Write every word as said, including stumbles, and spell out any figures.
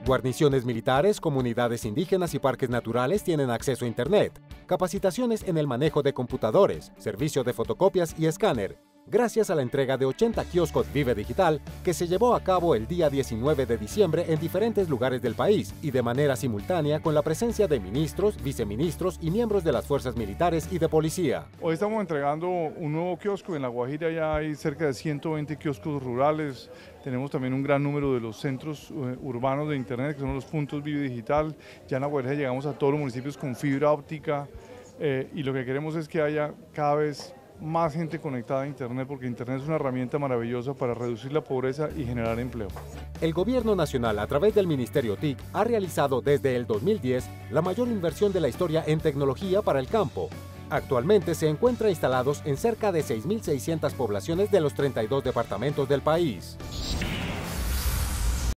Guarniciones militares, comunidades indígenas y parques naturales tienen acceso a Internet. Capacitaciones en el manejo de computadores, servicio de fotocopias y escáner, gracias a la entrega de ochenta kioscos Vive Digital que se llevó a cabo el día diecinueve de diciembre en diferentes lugares del país y de manera simultánea con la presencia de ministros, viceministros y miembros de las fuerzas militares y de policía. Hoy estamos entregando un nuevo kiosco. En La Guajira ya hay cerca de ciento veinte kioscos rurales. Tenemos también un gran número de los centros uh, urbanos de Internet, que son los puntos Vive Digital. Ya en La Guajira llegamos a todos los municipios con fibra óptica eh, y lo que queremos es que haya cada vez más gente conectada a Internet, porque Internet es una herramienta maravillosa para reducir la pobreza y generar empleo. El Gobierno Nacional, a través del Ministerio T I C, ha realizado desde el dos mil diez la mayor inversión de la historia en tecnología para el campo. Actualmente se encuentra instalados en cerca de seis mil seiscientas poblaciones de los treinta y dos departamentos del país.